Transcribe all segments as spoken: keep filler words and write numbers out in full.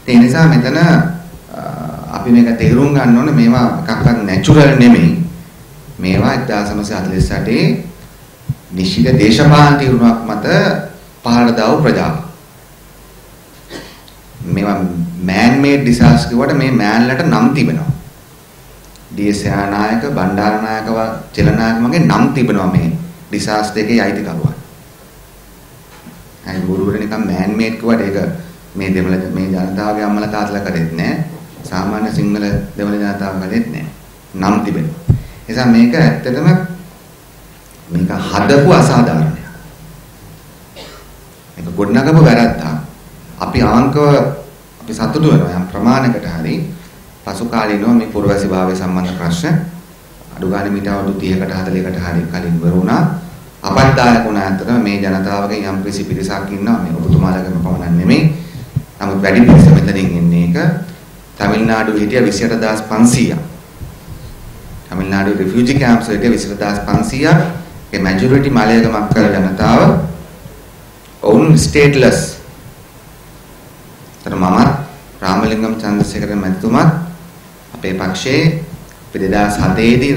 ඒ නිසා මෙතන අපි මේක තේරුම් ගන්න ඕනේ මේවා එකක්වත් නැචරල් නෙමෙයි. මේවා එක්දාස් නවසිය හතළිස් අටේ නිශ්චිත දේශපාලන තීරණයක් මත පහළ දාව ප්‍රජාව. මේවා man made disasters කියවට මේ මෑන්ලට නම් තිබෙනවා. ඩී.එස්. නායක, බණ්ඩාරනායක චලනායක මගේ නම් තිබෙනවා මේ disaster එකේ අයිතිකරුවන්. අයි බොරුවට නිකන් man made කියවට ඒක මේ දෙමළ මේ ජනතාවගේ අම්මලා තාත්තලා කරෙත් නෑ. සාමාන්‍ය සිංහල දෙමළ ජනතාව කරෙත් නෑ. නම් තිබෙනවා. ඒ නිසා මේක ඇත්තටම මේක හදපු අසාධාරණයක්. මේක ගොඩනගපු වැරද්දක්. අපි ආංකව අපි සතුටු වෙනවා යම් ප්‍රමාණයකට හරි පසු කාලීනව මේ පුරවැසි භාවය සම්බන්ධ ප්‍රශ්න අඩු ගානේ මීට අවුරුදු තිහකට හතළිහකට හරි කලින් ඉවර වුණා. අපත්තායක වුණා අතරම මේ ජනතාවගේ යම් කිසි පිරිසක් ඉන්නවා මේ ඔබතුමාලගේම පමණක් නෙමෙයි. නමුත් වැඩි පිරිස මෙතනින් එන්නේ එක තමිල්නාඩුවේ හිටිය විසි අට හදාස් පන්සීයක්. තමිල්නාඩු රිෆියුජි කැම්ප්ස් වලට විසි අට හදාස් පන්සීයක් ඒ මැජොරිටි මලයකමක් කර ජනතාව ඔවුන් ස්ටේට්ලස්. තර මම රාමලිංගම් චන්ද්‍රසේකර මැතිතුමා අපේ පක්ෂයේ දෙදාස් හතේ දී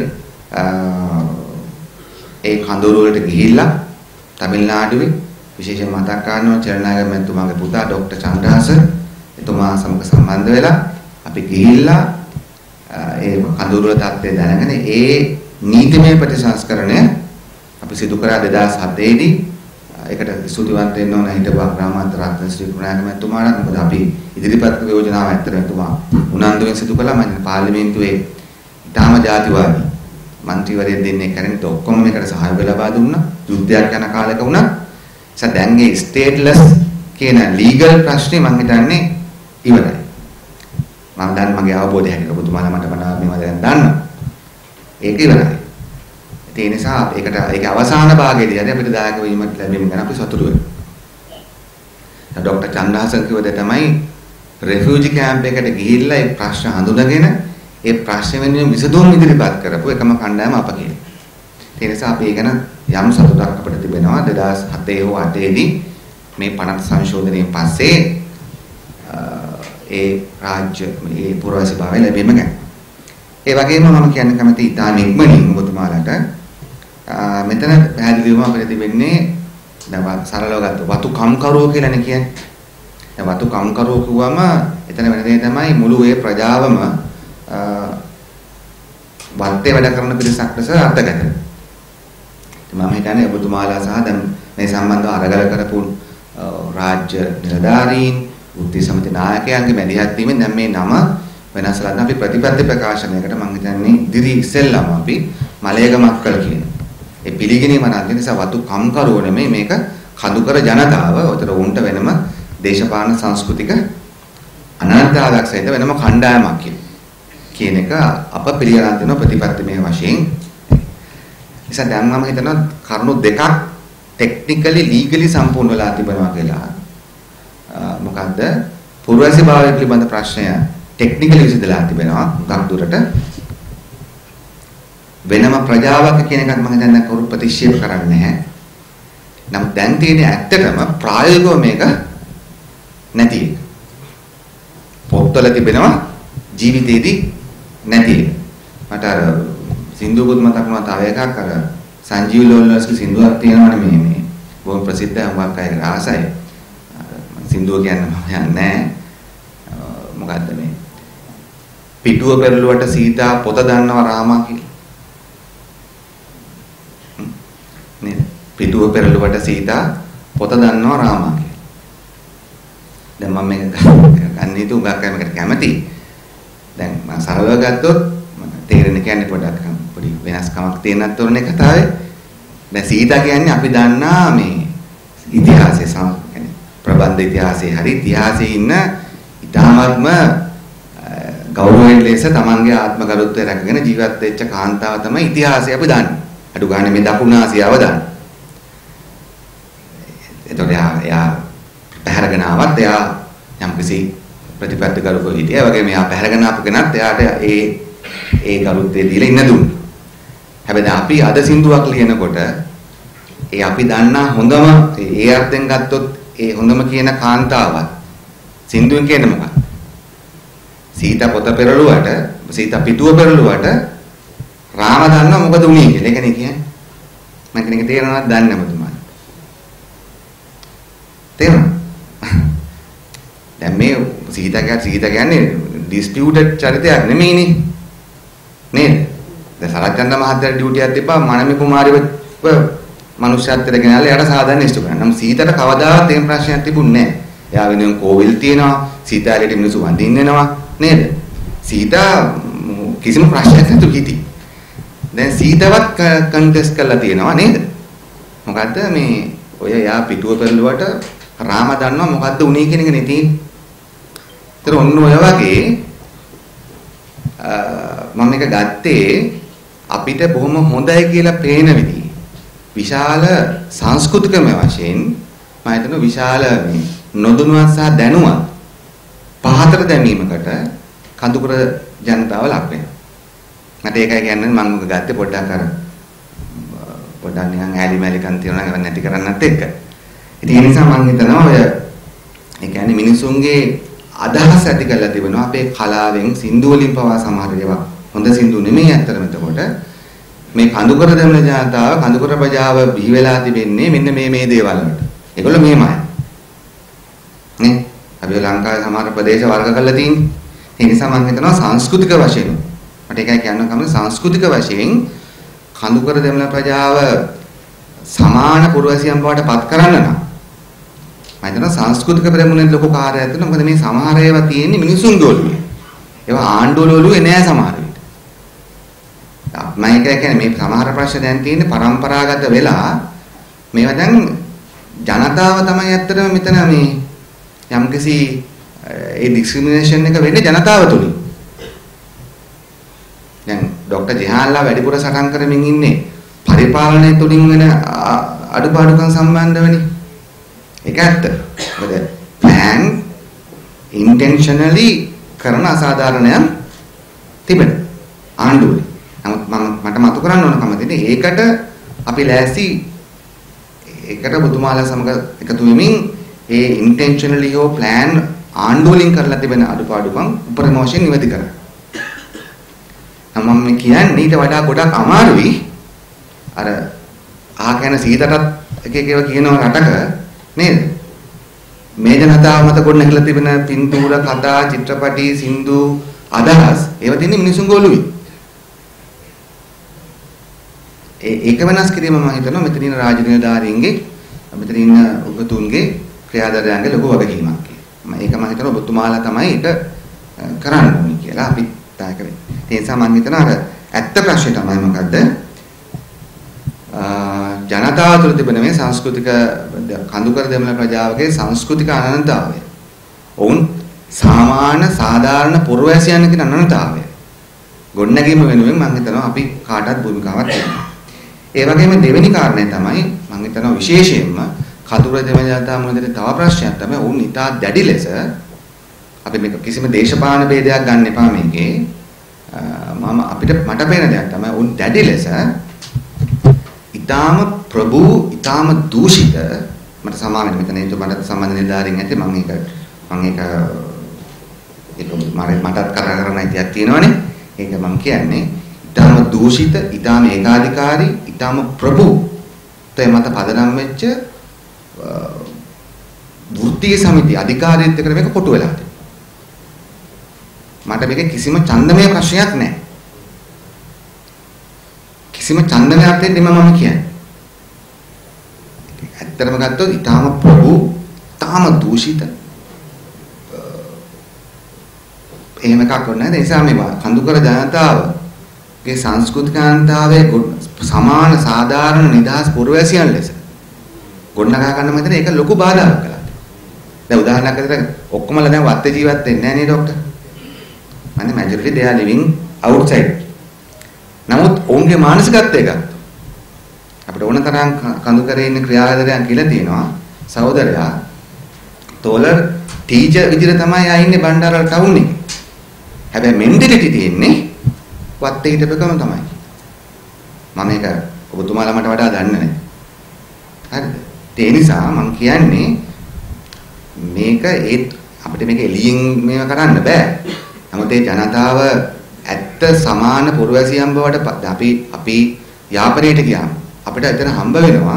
ඒ කඳවුරු වලට ගිහිල්ලා තමිල්නාඩුවේ විශේෂයෙන් මතක් කරනවා චරණායක මැතිතුමාගේ පුතා ડોક્ટર චන්ද්‍රහාස එතුමා සමග සම්බන්ධ වෙලා අපි ගිහිල්ලා ඒ කඳවුරු වල තත්ත්වය දැනගෙන ඒ නීතිමය ප්‍රතිසංස්කරණය අපි සිදු කරා දෙදාස් හතේ දී. ඒකට ස්තුතිවන්ත වෙන්න ඕන හිටපු අග්‍රාමාත්‍ය රත්න ශ්‍රී කුණායක මැතිතුමාට. මොකද අපි ඉදිරිපත් කළ යෝජනාව ඇත්තටම එතුමා උනන්දුවෙන් සිදු කළා. මම පාර්ලිමේන්තුවේ ඊටාම ජාතිවාදී മന്ത്രിවරයෙක් දෙන්නේ කරන්නේ ඔක්කොම මේකට සහයෝගය ලබා දුන්නා. යුද්ධයක් යන කාලයක වුණා. ඒ දැන් ඒ ස්ටේට්ලස් කියන ලීගල් ප්‍රශ්නේ මම හිතන්නේ ඉවරයි. මම දැන් මගේ අවබෝධය හැටියට ඔබතුමාලා මට මම මේවා දැන් දන්නවා. ඒක ඉවරයි. ඒ නිසා ඒකට ඒක අවසාන භාගයේදී අපිට දායක වීමක් ලැබීම ගැන අපි සතුටු වෙනවා. ડોક્ટર චන්ද්‍රහාසන් කිව්වද තමයි රිෆියුජි කැම්ප් එකට ගිහිල්ලා ඒ ප්‍රශ්න හඳුනගෙන ඒ ප්‍රශ්න වෙනුවෙන් විසඳුම් ඉදිරිපත් කරපු එකම කණ්ඩායම අප කියලා. ඒ නිසා අපි ඒ ගැන යම් සතුටක් අපිට තිබෙනවා. දෙදාස් හතේ හෝ අටේ දී මේ පනත සංශෝධනයෙන් පස්සේ ඒ රාජ්‍ය මේ පුරවැසි භාවය ලැබීම ගැන. ඒ වගේම මම කියන්න කැමති ඉතාම ඉක්මනින් ඔබතුමාලට මෙතන පැහැදිලිවම අපිට තිබෙන්නේ දැන් සරලව ගත්ත වතු කම්කරුවෝ කියලානේ කියන්නේ. දැන් වතු කම්කරුවෝ කිව්වම එතන වෙන දේ තමයි මුළු ඒ ප්‍රජාවම වත්තේ වැඩ කරන පිරිසක් ලෙස අර්ථගත. මම හිතන්නේ ඔබතුමාලා සහ දැන් මේ සම්බන්ධව අරගල කරපු රාජ්‍ය නිලධාරීන්, වෘත්ති සමිති නායකයන්ගේ මැදිහත් වීමෙන් දැන් මේ නම වෙනස් කරලා අපි ප්‍රතිපත්ති ප්‍රකාශනයකට මම හිතන්නේ ඉදිරි ඉස්සෙල්ලාම අපි මලයගමක් කළ කියන. ඒ පිළිගැනීම නැති නිසා වතු කම්කරුවෝ නෙමෙයි මේක කඳුකර ජනතාව. උතර උන්ට වෙනම දේශපාලන සංස්කෘතික අනන්තතාවයක් සහිත වෙනම කණ්ඩායමක් කියන එක අප පිළිගන්න දෙන ප්‍රතිපත්තිමය වශයෙන්. නිසා දැන් මම හිතනවා කරුණු දෙකක් ටෙක්නිකලි ලීගලි සම්පූර්ණ වෙලා තිබෙනවා කියලා. මොකද්ද? පුරවැසි භාවය පිළිබඳ ප්‍රශ්නය ටෙක්නිකලි විසඳලා තිබෙනවා. මුගක් දුරට වෙනම ප්‍රජාවක් කියන එකත් මම හිතන්නේ කවුරු ප්‍රතික්ෂේප කරන්නේ නැහැ. නමුත් දැන් තියෙන්නේ ඇත්තටම ප්‍රායෝගිකව මේක නැති එක. පොත්වල තිබෙනවා ජීවිතේදී නැති එක. මට අර සින්දුවකුත් මතක් වුණා තව එකක් අර සංජීව ලෝලස්ගේ සින්දුවක් තියෙනවනේ මේ මේ බොහොම ප්‍රසිද්ධ හුඟක් අය ආසයි. සින්දුව කියන්නේ මම යන්නේ නැහැ. මොකද්ද මේ පිටුව පෙරළුවට සීතා පොත දන්නවා රාමා කියලා. නේද? පිටුව පෙරළුවට සීතා පොත දන්නවා රාමා කියලා. දැන් මම මේක ගන්න හිතුව උගක් අයමකට කැමති. දැන් මම සරලව ගත්තොත් මම තේරෙන්න කියන්නේ පොඩක් පොඩි වෙනස්කමක් තියෙනත් තොරනේ කතාවේ. දැන් සීතා කියන්නේ අපි දන්නා මේ ඉතිහාසයේ සම කියන්නේ ප්‍රබන්ධ ඉතිහාසයේ හරි ඉතිහාසයේ ඉන්න ඊටාත්ම ගෞරවයෙන් ලෙස තමන්ගේ ආත්ම ගරුත්වය රැකගෙන ජීවත් වෙච්ච කාන්තාව තමයි ඉතිහාසය අපි දන්නේ. අඩු ගන්න මේ දකුණු ආසියාව දන්නේ. එතකොට එයා පැහැරගෙන ආවත් එයා යම්කිසි ප්‍රතිපත්ති කරුකෝ හිටියා. ඒ වගේම එයා පැහැරගෙන ආපු කෙනත් එයාට ඒ ඒ ගරුත්වය දීලා ඉන්න දුන්නා. හැබැයි අපි අද සින්දුවක් ලියනකොට ඒ අපි දන්නා හොඳම ඒ අර්ථයෙන් ගත්තොත් ඒ හොඳම කියන කාන්තාවත් සින්දුවෙන් කියන්නේ මොකක්ද? සීතා පොත පෙරළුවට සීතා පිටුව පෙරළුවට රාම දන්නවා මොකද උනේ කියලා. ඒකනේ කියන්නේ. මම කෙනෙක් තේරෙනවද දන්නේ නැහැ ඔබතුමාට. තේරුණා? දැන් මේ සීතා කියන්නේ සීතා කියන්නේ ඩිස්පියුටඩ් චරිතයක් නෙමෙයිනේ. නේද? දැන් සරච්චන්ද මහත්තයාට ඩියුටියක් තිබ්බා මනමි කුමාරිව මනුෂ්‍යත්වයට ගෙනල්ලා එයාට සාධාරණ ඉෂ්ට කරනවා. නම් සීතට කවදාවත් එහෙම ප්‍රශ්නයක් තිබුණේ නැහැ. එයා වෙනුවෙන් කෝවිල් තියෙනවා, සීතාලේට මිනිස්සු වඳින්න එනවා නේද? සීතා කිසිම ප්‍රශ්නයක් නැතුව හිටි. දැන් සීතාවත් කන්ටෙස්ට් කරලා තියෙනවා නේද? මොකද්ද මේ ඔය යා පිටුව පෙරළුවට රාම දන්නවා මොකද්ද උනේ කියන එක නේ තියෙන්නේ. ඒතර ඔන්න ඔය වගේ මම මේක ගත්තේ අපිට බොහොම හොඳයි කියලා පේන විදිහ. විශාල සංස්කෘතිකම වශයෙන් මම හිතනවා විශාල මේ නොදැනුවත් සහ දැනුවත් පහතට දැමීමකට කඳුකර ජනතාව ලක් වෙනවා. මට ඒකයි කියන්නේ මම මොකද ගත්තේ පොඩ්ඩක් අර පොඩ්ඩක් නිකන් ඈලි මෑලිකන් තියනවා නම් නැති කරන්නත් එක්ක. ඉතින් ඒ නිසා මම හිතනවා ඔය ඒ කියන්නේ මිනිසුන්ගේ අදහස් ඇති කරලා තිබෙනවා අපේ කලාවෙන් සින්දු වලින් පවා සමහර ඒවා හොඳ සින්දු නෙමෙයි අත්‍තරම. එතකොට මේ කඳුකර දෙමළ ජනතාව කඳුකර ප්‍රජාව බිහි වෙලා තිබෙන්නේ මෙන්න මේ මේ දේවල් වලට. ඒගොල්ලෝ මෙහෙමයි. නේ? අපි ලංකාවේ සමහර ප්‍රදේශ වර්ග කරලා තියෙන්නේ. ඒ නිසා මම හිතනවා සංස්කෘතික වශයෙන් මට ඒකයි කියන්න කැමති සංස්කෘතික වශයෙන් කඳුකර දෙමළ ප්‍රජාව සමාන පුරවැසියන් බවට පත් කරන්න නම් මම හිතනවා සංස්කෘතික ප්‍රමුණෙන් ලොකු කාර්යයක් තියෙනවා. මොකද මේ සමහර ඒවා තියෙන්නේ මිනිසුන්ගේ ඔළුවේ. ඒවා ආණ්ඩුවල ඔළුවේ නෑ සමහර විට. මම ඒක කියන්නේ මේ සමහර ප්‍රශ්න දැන් තියෙන්නේ પરම්පරාගත වෙලා මේවා දැන් ජනතාව තමයි ඇත්තටම මෙතන මේ යම්කිසි ඒ ඩිස්ක්‍රිමිනේෂන් එක වෙන්නේ ජනතාව තුලින්. දැන් ડોક્ટર ජිහාන්ලා වැඩිපුර සටන් කරමින් ඉන්නේ පරිපාලනය තුලින් වෙන අඩුපාඩුකම් සම්බන්ධවනේ. ඒක ඇත්ත. මොකද plan intentionally කරන අසාධාරණයක් තිබෙනවා ආණ්ඩුවේ. නමුත් මම මට මතු කරන්න ඕන කම තියෙන්නේ ඒකට අපි ලෑස්ති ඒකට බුදුමාලා සමග එකතු වෙමින් ඒ intentionally හෝ plan ආණ්ඩුවලින් කරලා තිබෙන අඩුපාඩුකම් උපරිම වශයෙන් නිවැරදි කරන්න. මම කියන්නේ ඊට වඩා ගොඩක් අමාරුයි අර ආකන සීතටත් එක එක ඒවා කියනවා රටක නේද? මේ ජනතාව මත ගොඩනැගිලා තිබෙන පින්තූර, කතා, චිත්‍රපටි, සින්දු, අදහස් ඒවා තියෙන්නේ මිනිසුන්ගේ ඔළුවේ. ඒ ඒක වෙනස් කිරීම මම හිතනවා මෙතන ඉන්න රාජ්‍ය නිලධාරීන්ගේ මෙතන ඉන්න උගතුන්ගේ ක්‍රියාදාරයන්ගේ ලොකු වගකීමක් කියලා. මම ඒක මම හිතනවා ඔබතුමාලා තමයි ඒක කරන්න ඕනේ කියලා අපි තායක වෙන්නේ. ඒ නිසා මම හිතනවා අර ඇත්ත ප්‍රශ්නේ තමයි මොකද්ද? ජනතාව තුළ තිබෙන මේ සංස්කෘතික කඳුකර දෙමළ ප්‍රජාවගේ සංස්කෘතික අනන්‍යතාවය. ඔවුන් සාමාන්‍ය සාධාරණ පුරවැසියන් කියන අනන්‍යතාවය. ගොඩනැගීම වෙනුවෙන් මම හිතනවා අපි කාටවත් භූමිකාවක් දෙනවා. ඒ වගේම දෙවෙනි කාරණය තමයි මම හිතනවා විශේෂයෙන්ම කඳුකර දෙමළ ජනතාව මුලදී තව ප්‍රශ්නයක් තමයි ඔවුන් ඉතා දැඩි ලෙස අපි මේක කිසිම දේශපාලන ભેදයක් ගන්න එපා මේකේ. මම අපිට මට පේන දෙයක් තමයි ඔවුන් දැඩි ලෙස ඊටාම ප්‍රභූ ඊටාම දූෂිත මට සමාන මෙතන ඒ මට සම්බන්ධ නිලධාරීන් ඇති මම ඒක මම ඒක ඒක මටත් කරා කරන ඉතියක් තියෙනවනේ ඒක මම කියන්නේ ඊටාම දූෂිත ඊටාම ඒකාධිකාරී ඊටාම ප්‍රභූ තේ මත පදනම් වෙච්ච වෘත්තීය සමිති අධිකාරීත්වය කර මේක කොටු වෙලා තියෙනවා මට මේක කිසිම ඡන්දමය ප්‍රශ්නයක් නැහැ කිසිම ඡන්දනයක් දෙන්න මම කියන්නේ. ඇත්තටම ගත්තොත් ඊටාම ප්‍රභූ, ඊටාම දූෂිත. එහෙම එකක් වුණා. ඒ නිසා මේ කඳුකර ජනතාවගේ සංස්කෘතිකාන්තාවේ සමාන සාධාරණ නිදහස් පුරවැසියන් ලෙස ගොඩනගා ගන්න මතන ඒක ලොකු බාධාවක් කළා. දැන් උදාහරණයක් විදිහට ඔක්කොමලා දැන් වත්ත ජීවත් වෙන්නේ නැහැ නේ ડોක්ටර්. මන්නේ majority they are living outside. නමුත් ඔවුන්ගේ මානසිකත්වය ගත්තා. අපිට ඕන තරම් කඳුකරේ ඉන්න ක්‍රියාකාරයන් කියලා තියෙනවා. සහෝදරයා තෝලර් ටීචර් විදිහට තමයි ආ ඉන්නේ බණ්ඩාරවල ටවුන් එකේ. හැබැයි මෙන්ටැලිටි තියෙන්නේ වත්තේ හිටපෙකම තමයි. මම මේක ඔබතුමාලා මට වඩා දන්නේ නැහැ. හරිද? ඒ නිසා මම කියන්නේ මේක ඒ අපිට මේක එළියෙන් මේව කරන්න බෑ. නමුත් ඒ ජනතාව ඇත්ත සමාන පුරවැසියන් බවට අපි අපි යාපනයට ගියාම අපිට එතන හම්බ වෙනවා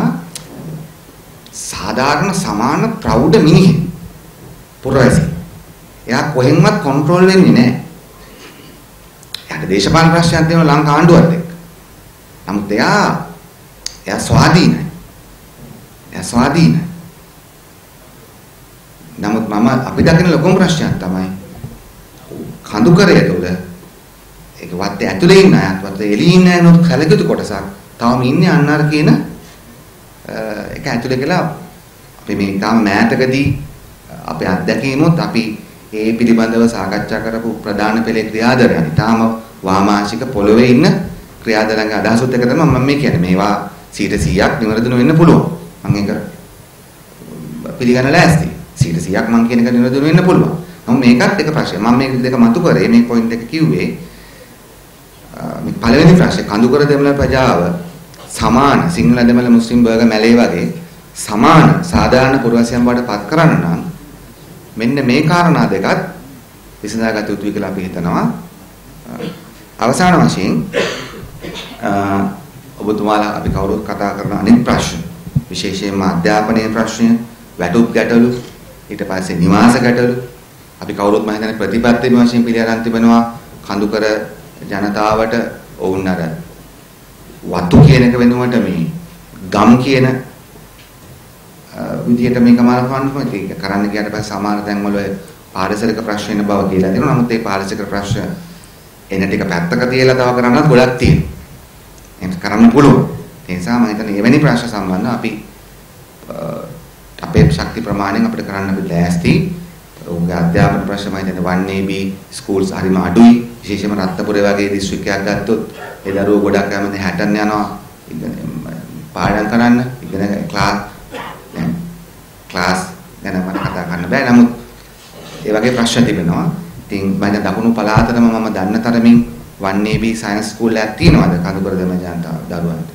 සාධාරණ සමාන ප්‍රෞಢ මිනිහෙක් පුරවැසි. එයා කොහෙන්වත් කන්ට්‍රෝල් වෙන්නේ නැහැ. එයාට දේශපාලන ප්‍රශ්නයක් තියෙනවා ලංකා ආණ්ඩුවත් එක්ක. නමුත් එයා එයා ස්වාධීනයි. එයා ස්වාධීනයි. නමුත් මම අපි දකින ලොකුම ප්‍රශ්නයක් තමයි කඳුකරය තුළ ඒක වත්තේ ඇතුලේ ඉන්න අයත් වත්තේ එළියේ ඉන්න අයනොත් කලකිතු කොටසක් තාම ඉන්නේ අන්න අර කියන ඒක ඇතුලේ කියලා අපි මේ තාම මෑතකදී අපේ අත්දැකීමොත් අපි ඒ පිළිබඳව සාකච්ඡා කරපු ප්‍රධාන පෙළේ ක්‍රියාදරයන් තාම වාමාංශික පොළවේ ඉන්න ක්‍රියාදරයන්ගේ අදහසොත් එක තමයි මම මේ කියන්නේ මේවා සීයට සීයක් නිවැරදි නොවෙන්න පුළුවන් මම ඒක පිළිගන්න ලෑස්ති සීයට සීයක් මම කියන එක නිවැරදි වෙන්න පුළුවන්. නමුත් මේකත් එක ප්‍රශ්නයක්. මම මේක දෙක මතු කරේ මේ පොයින්ට් එක කිව්වේ මේ පළවෙනි ප්‍රශ්නේ කඳුකර දෙමළ ප්‍රජාව සමාන සිංහල දෙමළ මුස්ලිම් බර්ග මැලේ වගේ සමාන සාධාරණ පුරවැසියන් බවට පත් කරන්න නම් මෙන්න මේ කාරණා දෙකත් විසඳාගත යුතුයි කියලා අපි හිතනවා. අවසාන වශයෙන් ඔබතුමාලා අපි කවුරුත් කතා කරන අනිත් ප්‍රශ්න විශේෂයෙන්ම අධ්‍යාපනයේ ප්‍රශ්නය වැටුප් ගැටලු ඊට පස්සේ නිවාස ගැටලු අපි කවුරුත් මම හිතන්නේ ප්‍රතිපත්ති වශයෙන් පිළිඅරන් තිබෙනවා කඳුකර ජනතාවට වුණ අර වතු කියන එක වෙනුවට මේ ගම් කියන විදිහට මේක මානවකම් ඒක කරන්න ගියාට පස්සේ සමහර තැන්වල පාරිසරික ප්‍රශ්න එන බව කියලා දෙනවා. නමුත් ඒ පාරිසරික ප්‍රශ්න එන ටික පැත්තක තියලා තව කරන්නත් ගොඩක් තියෙනවා. ඒක කරන්න පුළුවන්. ඒ නිසා මම හිතන්නේ එවැනි ප්‍රශ්න සම්බන්ධව අපි අපේ ශක්ති ප්‍රමාණයෙන් අපිට කරන්න අපි ලෑස්ති. උන්ගේ අධ්‍යාපන ප්‍රශ්න මම හිතන්නේ one A B ස්කූල්ස් හරිම අඩුයි. විශේෂයෙන්ම රත්නපුරේ වගේ දිස්ත්‍රික්කයක් ගත්තොත් ඒ දරුවෝ ගොඩක් කැමති හැටන් යනවා පාඩම් කරන්න. ඉගෙන ක්ලාස් දැන් ක්ලාස් ගැන මම කතා කරන්න බෑ. නමුත් ඒ වගේ ප්‍රශ්න තිබෙනවා. ඉතින් මම දකුණු පළාතටම මම දන්න තරමින් one A B science school එකක් තියෙනවද කඳුකර දෙමළ ජනතාව දරුවන්ට?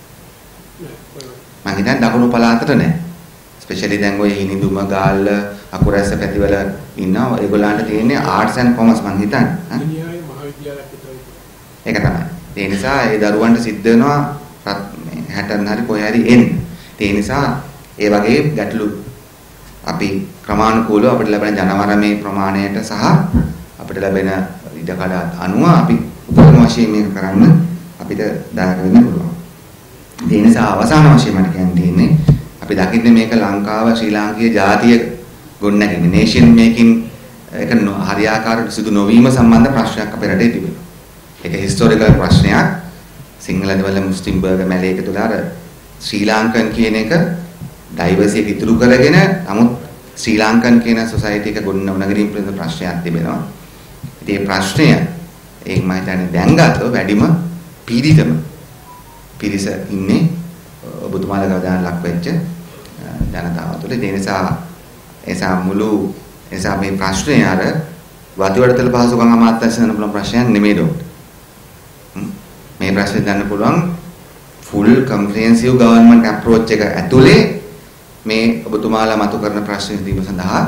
මම හිතන්නේ දකුණු පළාතට නෑ. ස්පෙෂලි දැන් ඔය හිනිදුම ගාල්ල අකුරැස්ස පැතිවල ඉන්නවා. ඒගොල්ලන්ට තියෙන්නේ ආර්ට්ස් ඇන්ඩ් කොමර්ස් මම හිතන්නේ. ඉන්ජිනේරිං මහාවිද්‍යාලයක් විතරයි. ඒක තමයි. ඒ නිසා ඒ දරුවන්ට සිද්ධ වෙනවා මේ හැටන් හරි කොහේ හරි එන්න. ඒ නිසා ඒ වගේ ගැටලු අපි ක්‍රමානුකූලව අපිට ලැබෙන ජනවරමේ ප්‍රමාණයට සහ අපිට ලැබෙන ඉඩකඩ අනුව අපි උපකරණ වශයෙන් මේක කරන්න අපිට දායක වෙන්න පුළුවන්. ඒ නිසා අවසාන වශයෙන් මට කියන්න තියෙන්නේ අපි දකින්නේ මේක ලංකාව ශ්‍රී ලාංකීය ජාතිය ගොඩනැගෙන්නේ නේෂන් මේකින් එක හරියාකාර සිදු නොවීම සම්බන්ධ ප්‍රශ්නයක් අපේ රටේ තිබෙනවා. ඒක හිස්ටොරිකල් ප්‍රශ්නයක්. සිංහල දෙමළ මුස්ලිම් බර්ග මැලේ එක තුල අර ශ්‍රී ලාංකන් කියන එක ඩයිවර්සිටි එක ඉතුරු කරගෙන නමුත් ශ්‍රී ලාංකන් කියන සොසයිටි එක ගොඩනගන පිළිබඳ ප්‍රශ්නයක් තිබෙනවා. ඉතින් මේ ප්‍රශ්නය ඒක මම හිතන්නේ දැන් ගත්තොත් වැඩිම පීඩිතම පිරිස ඉන්නේ ඔබතුමාලා ගාදාන ලක් වෙච්ච ජනතාව තුළ. ඒ නිසා එසා මුළු එසා මේ ප්‍රශ්නේ අර වතුවටතල පහසුකම් අමාත්‍යාංශයෙන් ගන්න පුළුවන් ප්‍රශ්නයක් නෙමෙයි ડોක්ටර්. මේ ප්‍රශ්නේ ගන්න පුළුවන් full comprehensive government approach එක ඇතුලේ මේ ඔබතුමාලා මතු කරන ප්‍රශ්න විසඳීම සඳහා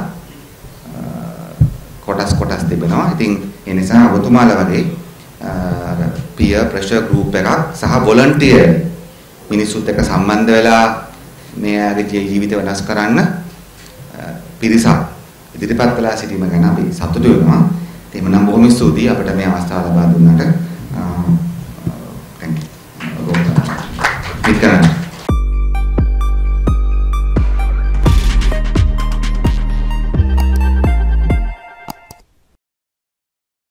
කොටස් කොටස් තිබෙනවා. ඉතින් ඒ නිසා ඔබතුමාලා වගේ peer pressure group එකක් සහ volunteer මිනිස්සුත් එක්ක සම්බන්ධ වෙලා මේ ආගේ ජීවිත වෙනස් කරන්න පිරිසක් ඉදිරිපත් කළා සිටීම ගැන අපි සතුටු වෙනවා. එහෙමනම් බොහොම ස්තුතියි අපිට මේ අවස්ථාව ලබා දුන්නාට.